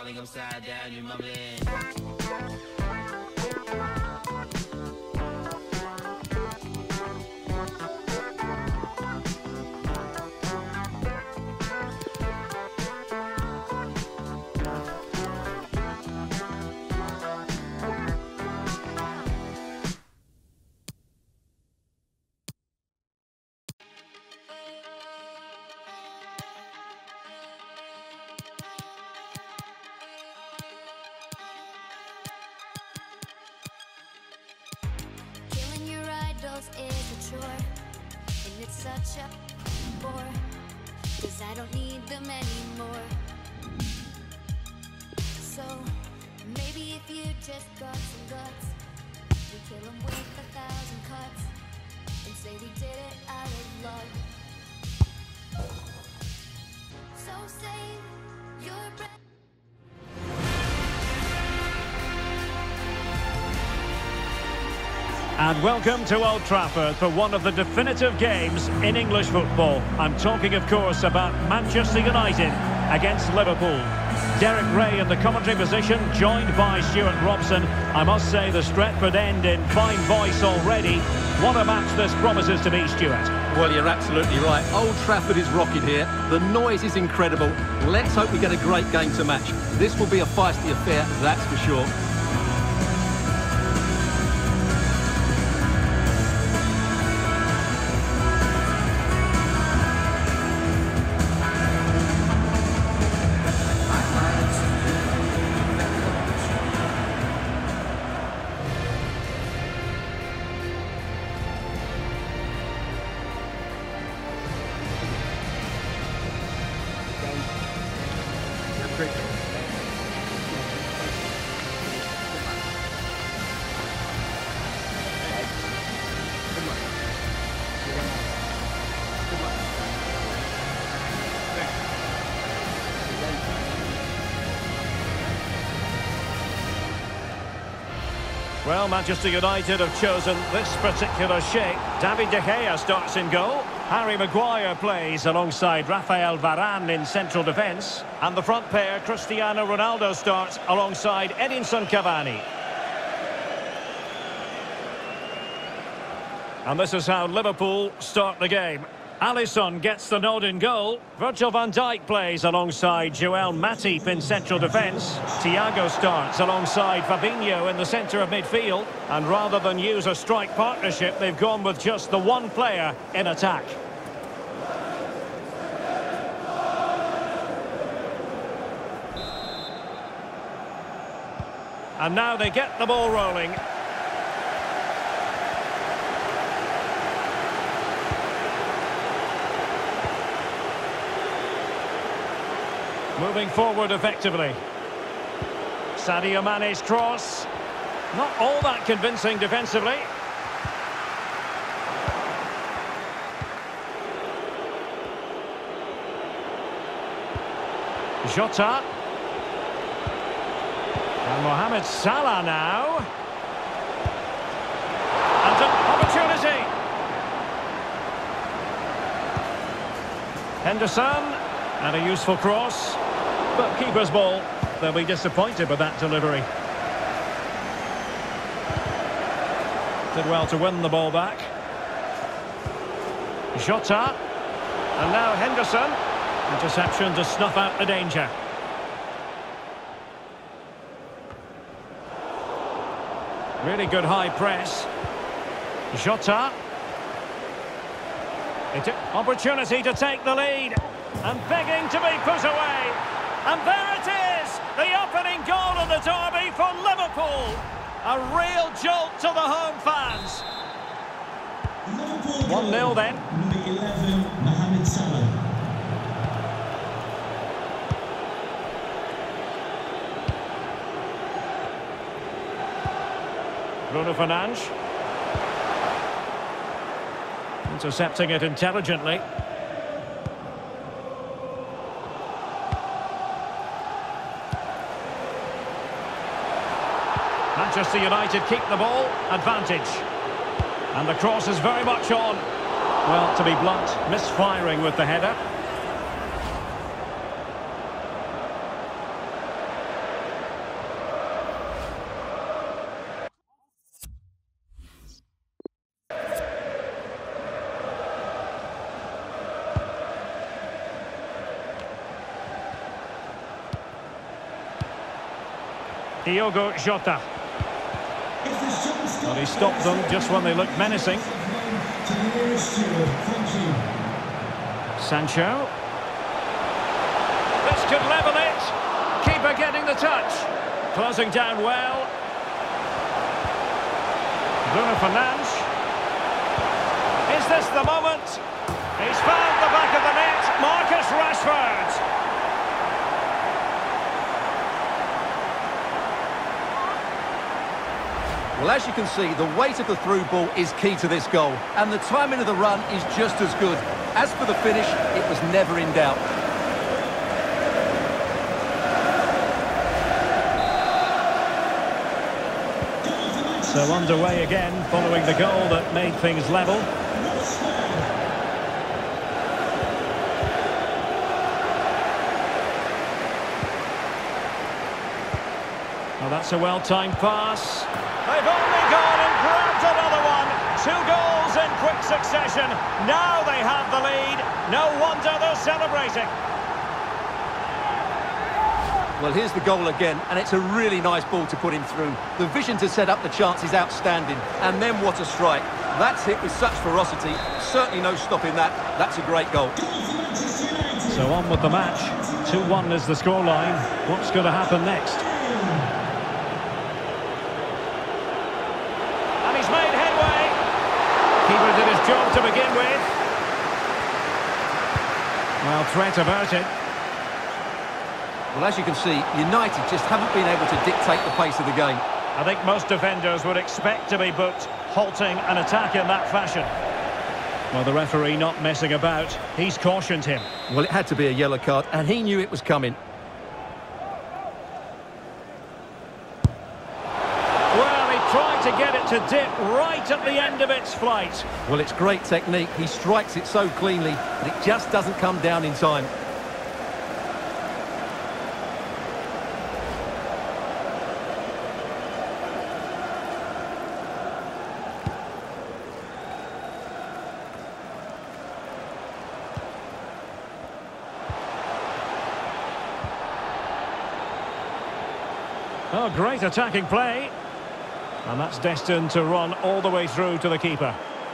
falling upside down, you're mumbling. Is a chore, and it's such a bore, 'cause I don't need them anymore. So maybe if you just got some guts, we kill them with 1,000 cuts and say we did it out of love. So save your breath. And welcome to Old Trafford for one of the definitive games in English football. I'm talking, of course, about Manchester United against Liverpool. Derek Ray in the commentary position, joined by Stuart Robson. I must say the Stretford end in fine voice already. What a match this promises to be, Stuart. Well, you're absolutely right. Old Trafford is rocking here. The noise is incredible. Let's hope we get a great game to match. This will be a feisty affair, that's for sure. Well, Manchester United have chosen this particular shape. David De Gea starts in goal. Harry Maguire plays alongside Rafael Varane in central defence. And the front pair, Cristiano Ronaldo, starts alongside Edinson Cavani. And this is how Liverpool start the game. Alisson gets the nod in goal. Virgil van Dijk plays alongside Joel Matip in central defence. Thiago starts alongside Fabinho in the centre of midfield. And rather than use a strike partnership, they've gone with just the one player in attack. And now they get the ball rolling. Moving forward effectively. Sadio Mane's cross. Not all that convincing defensively. Jota. And Mohamed Salah now. And an opportunity. Henderson. And a useful cross. But keeper's ball. They'll be disappointed with that delivery. Did well to win the ball back. Jota. And now Henderson. Interception to snuff out the danger. Really good high press. Jota. Opportunity to take the lead. And begging to be put away. And there it is! The opening goal of the derby for Liverpool. A real jolt to the home fans. 1-0 then. Number 11, Mohamed Salah. Bruno Fernandes. Intercepting it intelligently. Manchester United keep the ball, advantage. And the cross is very much on. Well, to be blunt, misfiring with the header. Diogo Jota. Well, he stopped them just when they looked menacing. Sancho. This could level it. Keeper getting the touch. Closing down well. Bruno Fernandes. Is this the moment? He's found the back of the net. Marcus Rashford. Well, as you can see, the weight of the through ball is key to this goal, and the timing of the run is just as good. As for the finish, it was never in doubt. So underway again, following the goal that made things level. Well, that's a well-timed pass. They've only gone and grabbed another one. 2 goals in quick succession. Now they have the lead. No wonder they're celebrating. Well, here's the goal again, and it's a really nice ball to put him through. The vision to set up the chance is outstanding, and then what a strike. That's hit with such ferocity. Certainly no stopping that. That's a great goal. So on with the match. 2-1 is the scoreline. What's going to happen next? And he's made headway. Keeper did his job to begin with. Well, threat about it. Well, as you can see, United just haven't been able to dictate the pace of the game. I think most defenders would expect to be booked, halting an attack in that fashion. Well, the referee not messing about. He's cautioned him. Well, it had to be a yellow card, and he knew it was coming. Well, he tried to get it to dip right at the end of its flight. Well, it's great technique. He strikes it so cleanly, but it just doesn't come down in time. Oh, great attacking play. And that's destined to run all the way through to the keeper.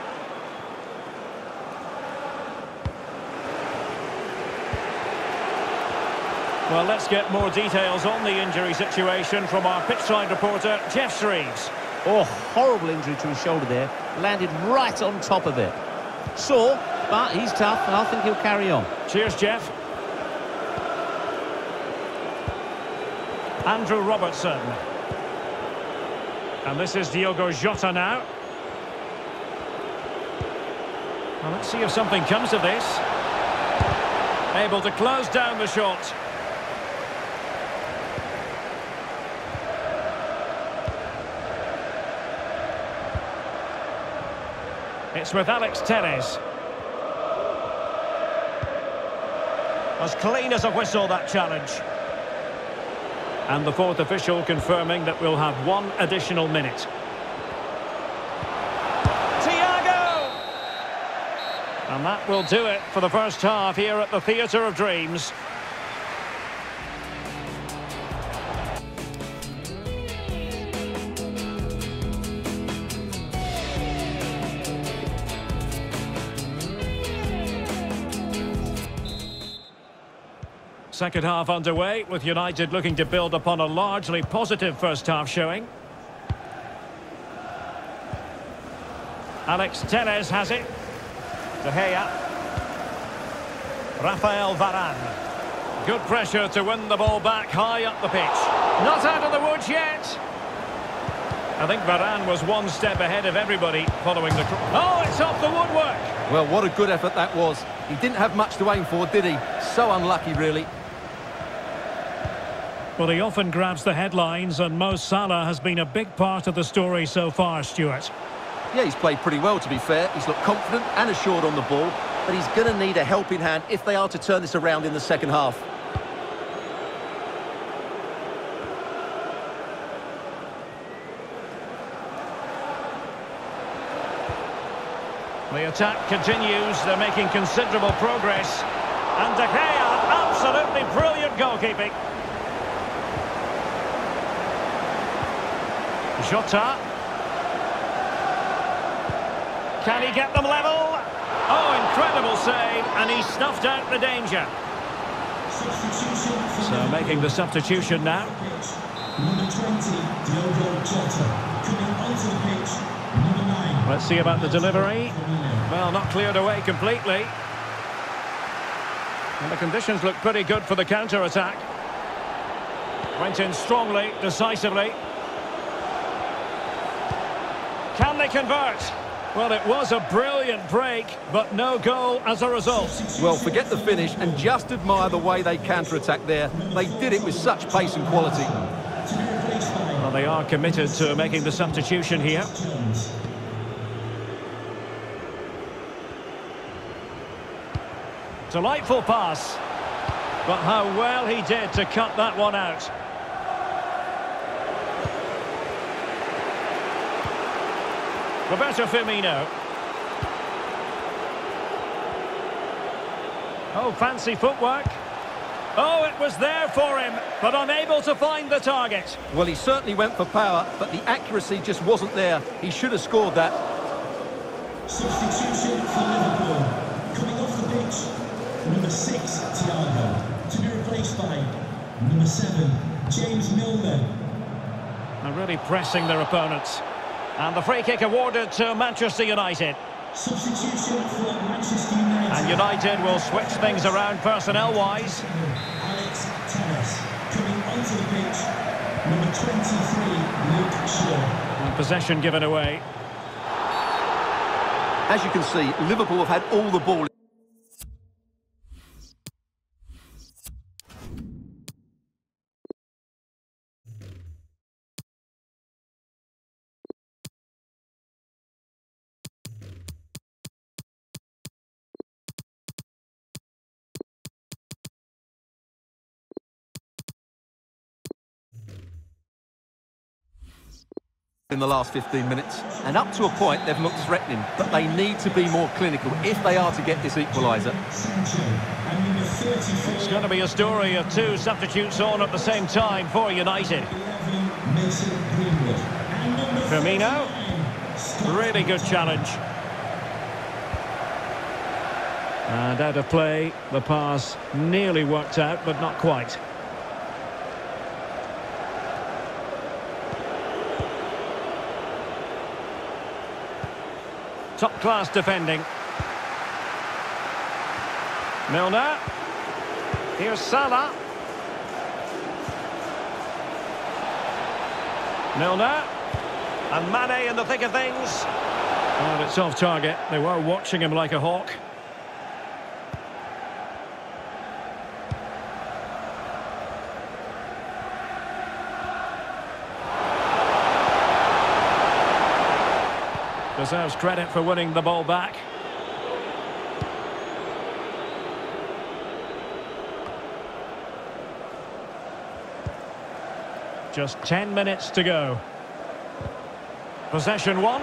Well, let's get more details on the injury situation from our pitchside reporter, Jeff Shreves. Oh, horrible injury to his shoulder there. Landed right on top of it. Sore, but he's tough, and I think he'll carry on. Cheers, Jeff. Andrew Robertson. And this is Diogo Jota now. Well, let's see if something comes of this. Able to close down the shot. It's with Alex Telles. As clean as a whistle, that challenge. And the fourth official confirming that we'll have 1 additional minute. Thiago! And that will do it for the first half here at the Theatre of Dreams. Second half underway, with United looking to build upon a largely positive first half showing. Alex Telles has it. De Gea. Rafael Varane. Good pressure to win the ball back high up the pitch. Not out of the woods yet. I think Varane was 1 step ahead of everybody following the... Oh, it's off the woodwork! Well, what a good effort that was. He didn't have much to aim for, did he? So unlucky, really. Well, he often grabs the headlines, and Mo Salah has been a big part of the story so far, Stuart. Yeah, he's played pretty well, to be fair. He's looked confident and assured on the ball, but he's going to need a helping hand if they are to turn this around in the second half. The attack continues. They're making considerable progress. And De Gea, absolutely brilliant goalkeeping. Jota. Can he get them level? Oh, incredible save, and he snuffed out the danger. So making the substitution now. Number 20, Diogo Jota. Coming onto the pitch, number 9. Let's see about the delivery. Well, not cleared away completely. And the conditions look pretty good for the counter-attack. Went in strongly, decisively. Can they convert? Well, it was a brilliant break, but no goal as a result. Well, forget the finish and just admire the way they counter-attack there. They did it with such pace and quality. Well, they are committed to making the substitution here. Delightful pass. But how well he did to cut that one out. Roberto Firmino. Oh, fancy footwork. Oh, it was there for him, but unable to find the target. Well, he certainly went for power, but the accuracy just wasn't there. He should have scored that. Substitution for Liverpool. Coming off the pitch, number 6, Thiago. To be replaced by number 7, James Milner. And really pressing their opponents. And the free kick awarded to Manchester United. Substitution for Manchester United. And United will switch things around personnel-wise. Alex Telles. Coming onto the pitch, number 23, Luke Shaw. And possession given away. As you can see, Liverpool have had all the ball. In the last 15 minutes, and up to a point they've looked threatening, but they need to be more clinical if they are to get this equaliser. It's going to be a story of two substitutes on at the same time for United. Firmino, really good challenge. And out of play, the pass nearly worked out, but not quite. Top-class defending. Milner. Here's Salah. Milner. And Mane in the thick of things. And it's off target. They were watching him like a hawk. Deserves credit for winning the ball back. Just 10 minutes to go. Possession one.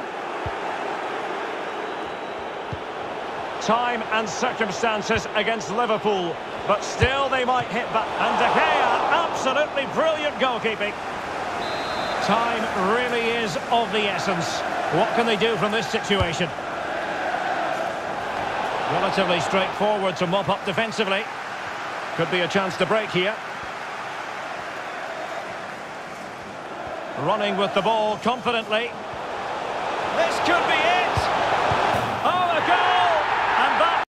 Time and circumstances against Liverpool, but still they might hit back. And De Gea, absolutely brilliant goalkeeping. Time really is of the essence. What can they do from this situation? Relatively straightforward to mop up defensively. Could be a chance to break here. Running with the ball confidently. This could be it.